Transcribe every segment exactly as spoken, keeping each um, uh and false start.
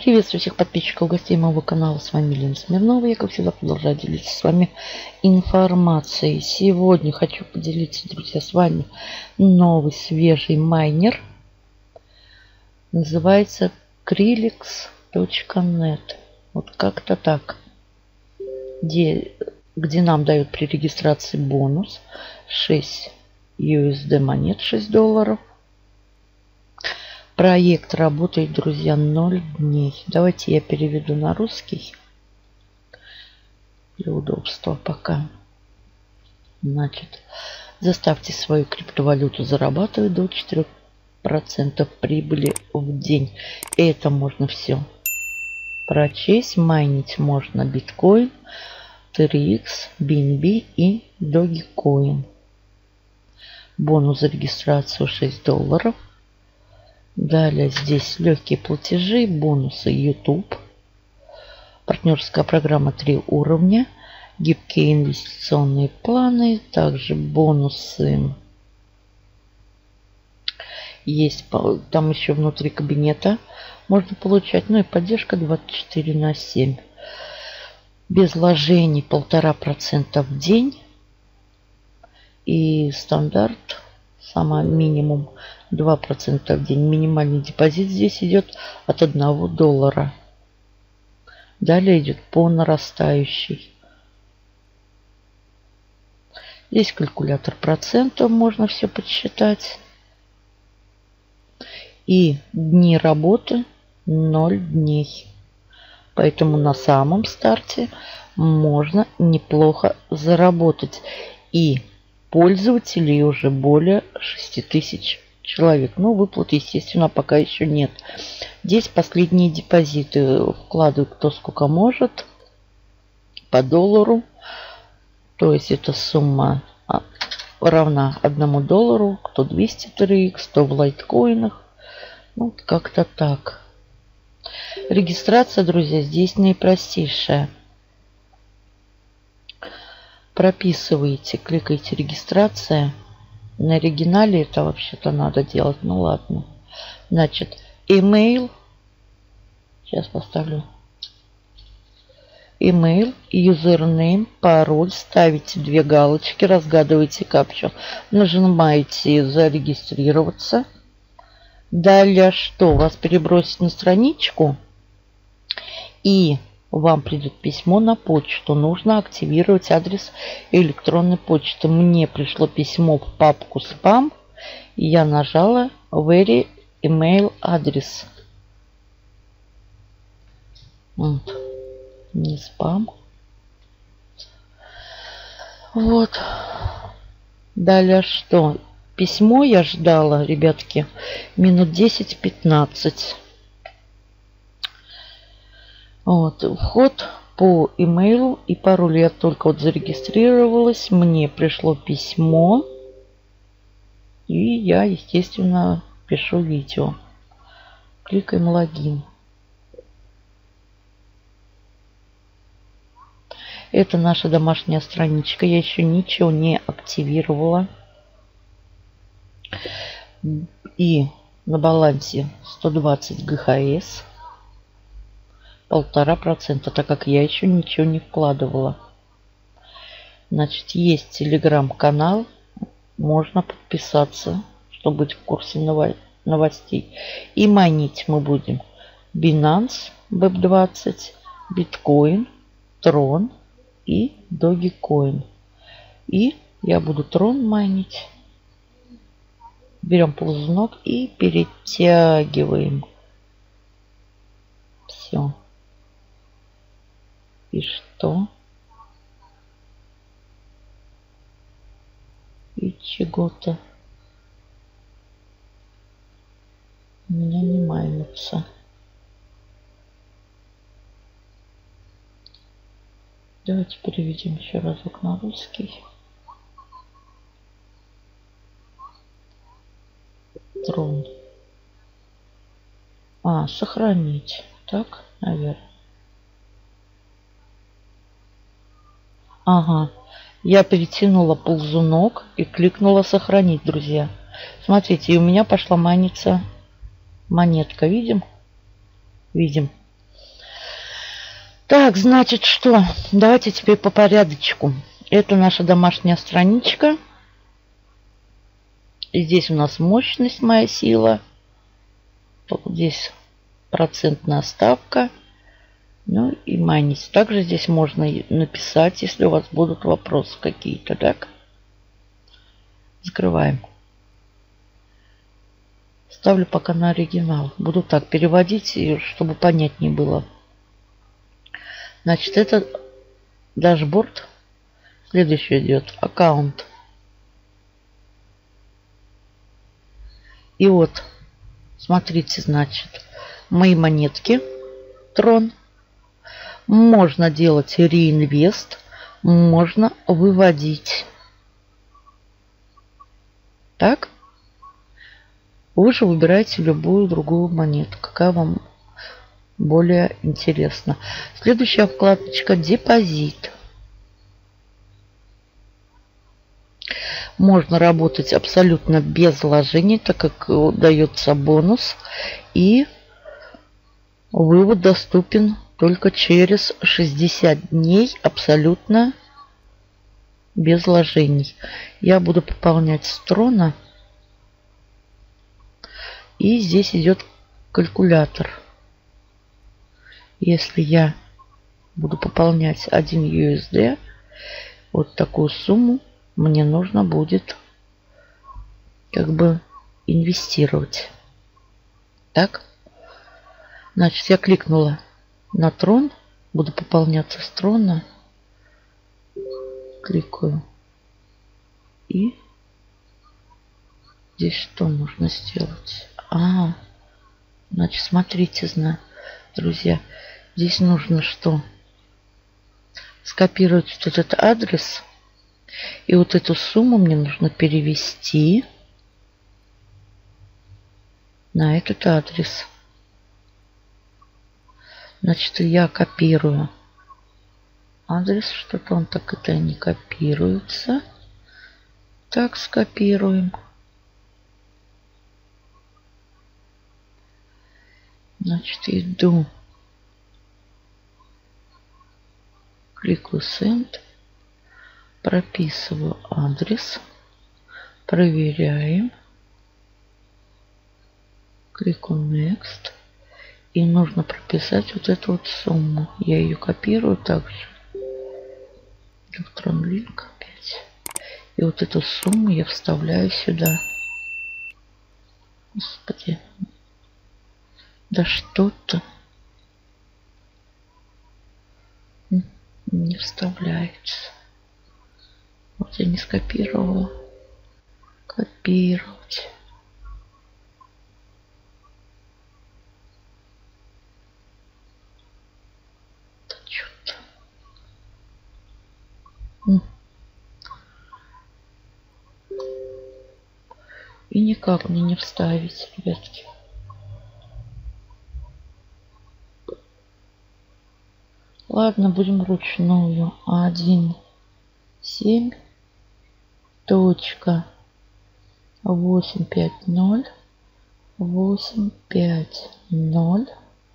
Приветствую всех подписчиков, гостей моего канала. С вами Лена Смирнова. Я, как всегда, продолжаю делиться с вами информацией. Сегодня хочу поделиться, друзья, с вами новый свежий майнер. Называется криликс точка нет. Вот как-то так. Где, где нам дают при регистрации бонус шесть ю эс ди монет, шесть долларов. Проект работает, друзья, ноль дней. Давайте я переведу на русский для удобства пока. Значит, заставьте свою криптовалюту зарабатывать до четырёх процентов прибыли в день. И это можно все прочесть. Майнить можно биткоин, ти эр икс, би эн би и Dogecoin. Бонус за регистрацию шесть долларов. Далее здесь легкие платежи, бонусы YouTube, партнерская программа три уровня, гибкие инвестиционные планы, также бонусы. Есть там еще внутри кабинета можно получать, ну и поддержка двадцать четыре на семь. Без вложений полтора процента в день и стандарт. Самый минимум два процента в день. Минимальный депозит здесь идет от одного доллара. Далее идет по нарастающей. Здесь калькулятор процентов. Можно все подсчитать. И дни работы ноль дней. Поэтому на самом старте можно неплохо заработать. И пользователей уже более шести тысяч человек. Но выплаты, естественно, пока еще нет. Здесь последние депозиты вкладывают кто сколько может. По доллару. То есть эта сумма равна одному доллару. Кто двести ти эр икс, кто в лайткоинах. Ну, как-то так. Регистрация, друзья, здесь наипростейшая. Прописываете, кликаете регистрация. На оригинале это вообще-то надо делать. Ну ладно. Значит, email. Сейчас поставлю. Email, username, пароль. Ставите две галочки, разгадываете капчу. Нажимаете зарегистрироваться. Далее что? Вас перебросить на страничку. И вам придет письмо на почту. Нужно активировать адрес электронной почты. Мне пришло письмо в папку спам. И я нажала Very Email адрес. Вот. Не спам. Вот. Далее что? Письмо я ждала, ребятки, минут десять-пятнадцать. Вот, вход по имейлу и паролю. Я только вот зарегистрировалась. Мне пришло письмо. И я, естественно, пишу видео. Кликаем логин. Это наша домашняя страничка. Я еще ничего не активировала. И на балансе сто двадцать гэ ха эс. Полтора процента, так как я еще ничего не вкладывала. Значит, есть телеграм-канал. Можно подписаться, чтобы быть в курсе новостей. И майнить мы будем Binance, би и пи двадцать, Bitcoin, Tron и Dogecoin. И я буду Tron майнить. Берем ползунок и перетягиваем. Все. И что? И чего-то. У меня не майнится. Давайте переведем еще разок на русский. Трон. А, сохранить. Так, наверное. Ага. Я перетянула ползунок и кликнула сохранить, друзья. Смотрите, и у меня пошла майниться монетка. Видим? Видим. Так, значит, что? Давайте теперь по порядочку. Это наша домашняя страничка. И здесь у нас мощность, моя сила. Здесь процентная ставка. Ну и майнить. Также здесь можно написать, если у вас будут вопросы какие-то, так? Закрываем. Ставлю пока на оригинал. Буду так переводить, чтобы понятнее было. Значит, это дашборд. Следующий идет аккаунт. И вот, смотрите, значит, мои монетки. Трон. Можно делать реинвест. Можно выводить. Так. Вы же выбираете любую другую монету, какая вам более интересна. Следующая вкладочка депозит. Можно работать абсолютно без вложений, так как дается бонус. И вывод доступен только через шестьдесят дней абсолютно без вложений. Я буду пополнять с трона. И здесь идет калькулятор. Если я буду пополнять один ю эс ди, вот такую сумму мне нужно будет как бы инвестировать. Так. Значит, я кликнула на трон. Буду пополняться с трона. Кликаю. И здесь что нужно сделать? А, значит, смотрите, друзья. Здесь нужно что? Скопировать вот этот адрес. И вот эту сумму мне нужно перевести на этот адрес. Значит, я копирую адрес. Что-то он так это не копируется. Так, скопируем. Значит, иду. Кликаю Send. Прописываю адрес. Проверяем. Кликаю Next. И нужно прописать вот эту вот сумму. Я ее копирую также. Электрон линк опять. И вот эту сумму я вставляю сюда. Господи. Да что-то не вставляется. Вот я не скопировала. Копировать. Да что-то. И никак мне не вставить, ребятки. Ладно, будем вручную. один, семь, точка, восемь, пять, ноль, восемь, пять, ноль,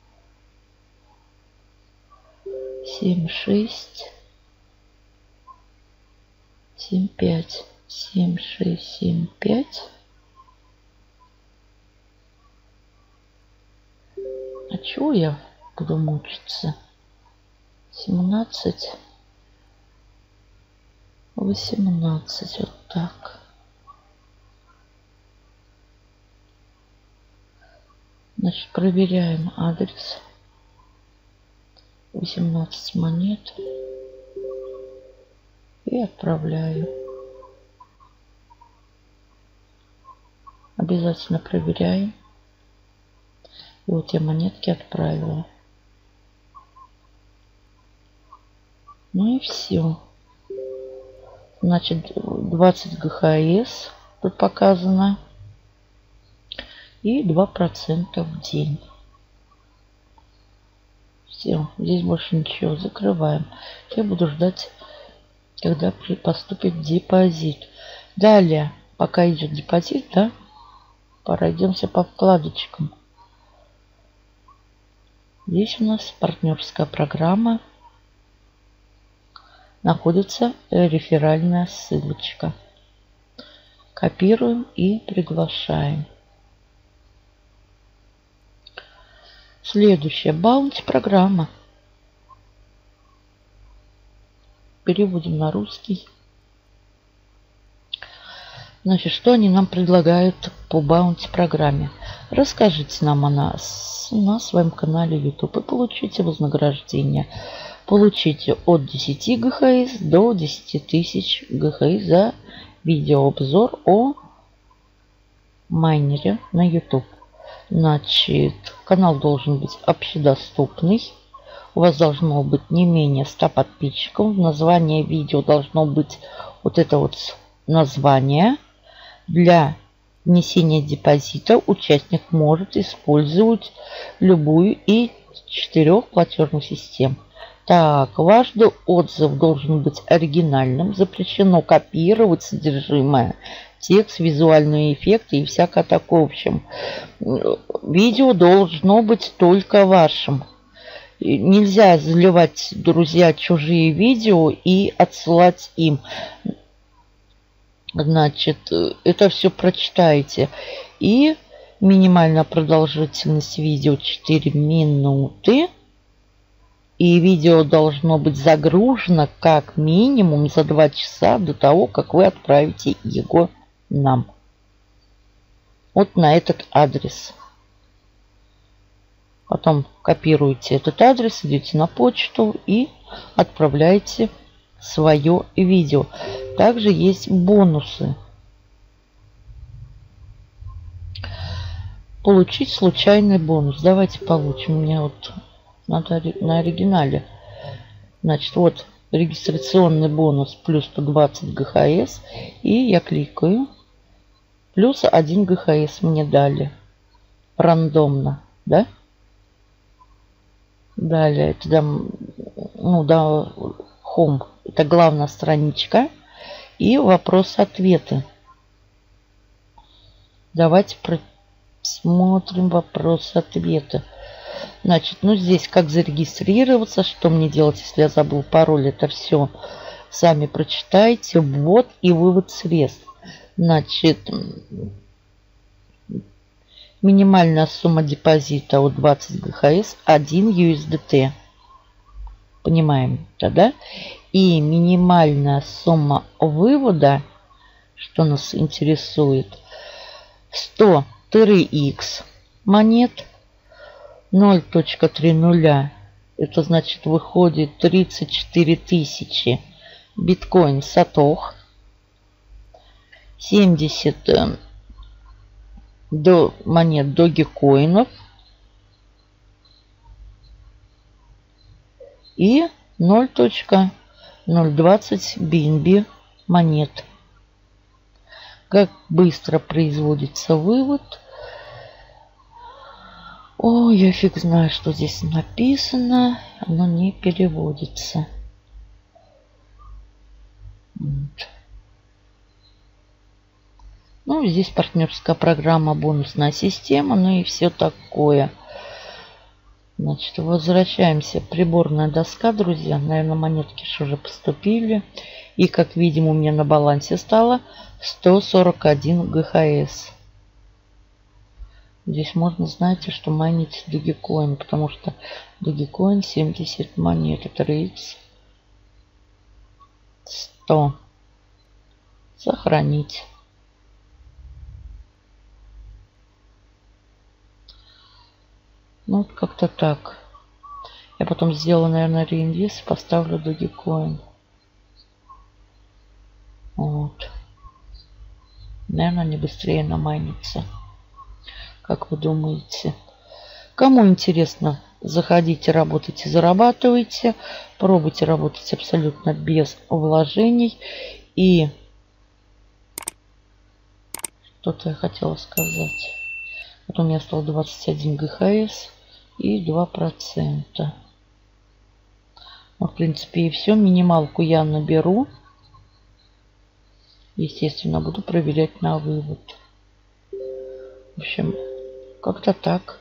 семь, шесть, семь, пять, семь, шесть, семь, пять. А чего я буду мучиться? семнадцать, восемнадцать, вот так. Значит, проверяем адрес. восемнадцать монет. И отправляю. Обязательно проверяем. И вот я монетки отправила. Ну и все. Значит, двадцать гэ ха эс тут показано. И два процента в день. Все. Здесь больше ничего. Закрываем. Я буду ждать, когда поступит депозит. Далее, пока идет депозит, да, пройдемся по вкладочкам. Здесь у нас партнерская программа. находится реферальная ссылочка. Копируем и приглашаем. Следующая баунти программа. Переводим на русский. Значит, что они нам предлагают по баунти программе? Расскажите нам о нас на своем канале YouTube и получите вознаграждение. Получите от десяти ГХС до десяти тысяч ГХС за видеообзор о майнере на YouTube. Значит, канал должен быть общедоступный. У вас должно быть не менее ста подписчиков. В названии видео должно быть вот это вот название. Для внесения депозита участник может использовать любую из четырех платежных систем. Так, ваш отзыв должен быть оригинальным. Запрещено копировать содержимое, текст, визуальные эффекты и всякое такое. В общем, видео должно быть только вашим. Нельзя заливать, друзья, чужие видео и отсылать им. Значит, это все прочитайте. И минимальная продолжительность видео четыре минуты. И видео должно быть загружено как минимум за два часа до того, как вы отправите его нам. Вот на этот адрес. Потом копируете этот адрес, идете на почту и отправляете свое видео. Также есть бонусы. Получить случайный бонус. Давайте получим. У меня вот надо на оригинале. Значит, вот регистрационный бонус плюс сто двадцать ГХС. И я кликаю. Плюс один ГХС мне дали. Рандомно. Да? Далее. Это да, ну да, Home. Это главная страничка. И вопросы-ответы. Давайте просмотрим вопросы-ответы. Значит, ну здесь как зарегистрироваться, что мне делать, если я забыл пароль, это все сами прочитайте. Ввод и вывод средств. Значит, минимальная сумма депозита от двадцать ГХС один ю эс ди ти. Понимаем, да? И минимальная сумма вывода, что нас интересует, сто икс монет. ноль целых три нуля. Это значит выходит тридцать четыре тысячи биткоин сатох. семьдесят до монет догикоинов. И ноль целых ноль двадцать би эн би монет. Как быстро производится вывод? О, я фиг знаю, что здесь написано. Оно не переводится. Вот. Ну, здесь партнерская программа, бонусная система, ну и все такое. Значит, возвращаемся. Приборная доска, друзья. Наверное, монетки же уже поступили. И, как видим, у меня на балансе стало сто сорок один ГХС. Здесь можно, знаете, что майнить Dogecoin, потому что Dogecoin семьдесят монет. Это икс сто. Сохранить. Ну, вот как-то так. Я потом сделаю, наверное, реинвест и поставлю Dogecoin. Вот. Наверное, они быстрее намайнятся. Как вы думаете? Кому интересно, заходите, работайте, зарабатывайте. Пробуйте работать абсолютно без вложений. И что-то я хотела сказать. Вот у меня стало двадцать один ГХС и два процента. Ну, в принципе, и все. Минималку я наберу. Естественно, буду проверять на вывод. В общем, как-то так.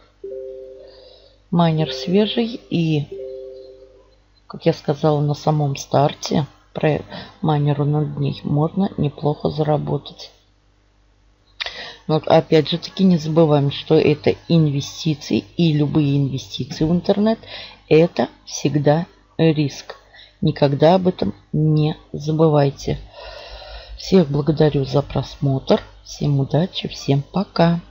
Майнер свежий. И, как я сказала на самом старте, проект майнеру ноль дней можно неплохо заработать. Но опять же таки не забываем, что это инвестиции, и любые инвестиции в интернет это всегда риск. Никогда об этом не забывайте. Всех благодарю за просмотр. Всем удачи, всем пока.